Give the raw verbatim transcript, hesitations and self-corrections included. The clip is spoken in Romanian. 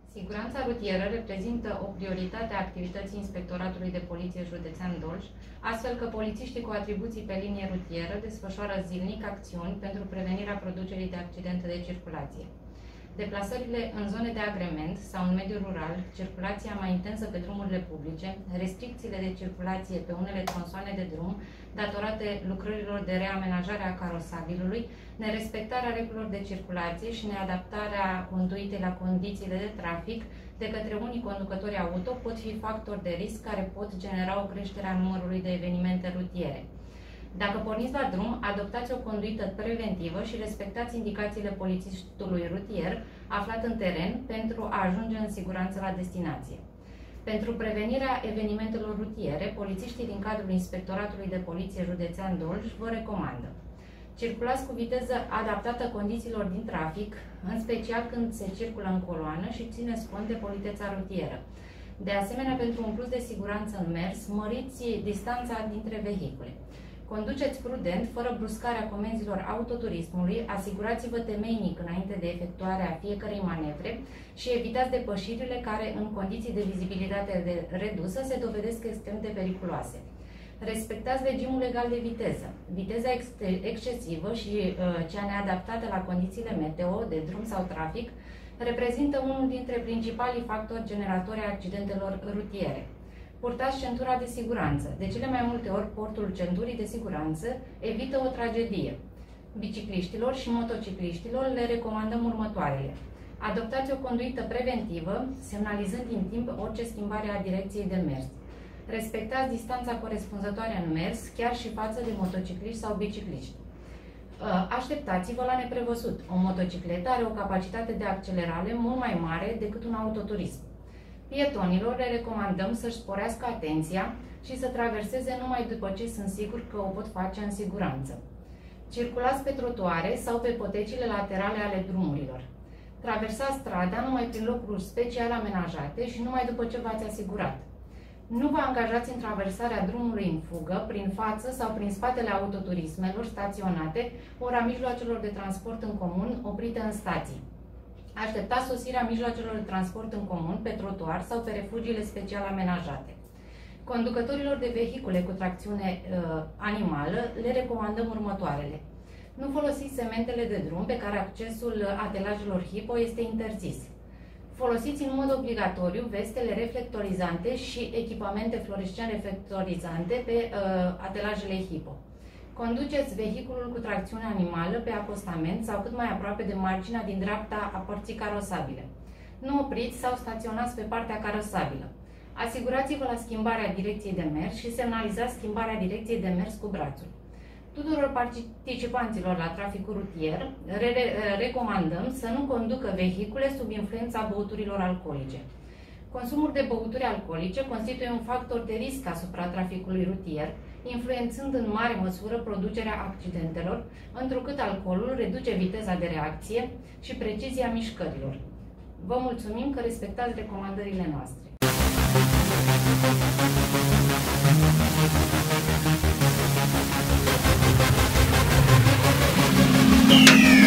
Siguranța rutieră reprezintă o prioritate a activității Inspectoratului de Poliție Județean Dolj, astfel că polițiștii cu atribuții pe linie rutieră desfășoară zilnic acțiuni pentru prevenirea producerii de accidente de circulație. Deplasările în zone de agrement sau în mediul rural, circulația mai intensă pe drumurile publice, restricțiile de circulație pe unele tronsoane de drum, datorate lucrărilor de reamenajare a carosabilului, nerespectarea regulilor de circulație și neadaptarea conduitei la condițiile de trafic de către unii conducători auto pot fi factori de risc care pot genera o creștere a numărului de evenimente rutiere. Dacă porniți la drum, adoptați o conduită preventivă și respectați indicațiile polițistului rutier aflat în teren pentru a ajunge în siguranță la destinație. Pentru prevenirea evenimentelor rutiere, polițiștii din cadrul Inspectoratului de Poliție Județean Dolj vă recomandă: circulați cu viteză adaptată condițiilor din trafic, în special când se circulă în coloană și țineți cont de politeța rutieră. De asemenea, pentru un plus de siguranță în mers, măriți distanța dintre vehicule. Conduceți prudent, fără bruscarea comenzilor autoturismului, asigurați-vă temeinic înainte de efectuarea fiecărei manevre și evitați depășirile care, în condiții de vizibilitate redusă, se dovedesc extrem de periculoase. Respectați regimul legal de viteză. Viteza ex excesivă și uh, cea neadaptată la condițiile meteo, de drum sau trafic, reprezintă unul dintre principalii factori generatori ai accidentelor rutiere. Purtați centura de siguranță. De cele mai multe ori, portul centurii de siguranță evită o tragedie. Bicicliștilor și motocicliștilor le recomandăm următoarele: adoptați o conduită preventivă, semnalizând din timp orice schimbare a direcției de mers. Respectați distanța corespunzătoare în mers, chiar și față de motocicliști sau bicicliști. Așteptați-vă la neprevăzut. O motocicletă are o capacitate de accelerare mult mai mare decât un autoturism. Pietonilor le recomandăm să-și sporească atenția și să traverseze numai după ce sunt siguri că o pot face în siguranță. Circulați pe trotuare sau pe potecile laterale ale drumurilor. Traversați strada numai prin locuri special amenajate și numai după ce v-ați asigurat. Nu vă angajați în traversarea drumului în fugă, prin față sau prin spatele autoturismelor staționate, ori a mijloacelor de transport în comun oprite în stații. Așteptați sosirea mijloacelor de transport în comun pe trotuar sau pe refugiile special amenajate. Conducătorilor de vehicule cu tracțiune uh, animală le recomandăm următoarele: nu folosiți sementele de drum pe care accesul atelajelor hipo este interzis. Folosiți în mod obligatoriu vestele reflectorizante și echipamente fluorescent reflectorizante pe uh, atelajele hipo. Conduceți vehiculul cu tracțiune animală pe acostament sau cât mai aproape de marginea din dreapta a părții carosabile. Nu opriți sau staționați pe partea carosabilă. Asigurați-vă la schimbarea direcției de mers și semnalizați schimbarea direcției de mers cu brațul. Tuturor participanților la traficul rutier re recomandăm să nu conducă vehicule sub influența băuturilor alcoolice. Consumul de băuturi alcoolice constituie un factor de risc asupra traficului rutier, influențând în mare măsură producerea accidentelor, întrucât alcoolul reduce viteza de reacție și precizia mișcărilor. Vă mulțumim că respectați recomandările noastre. Yeah.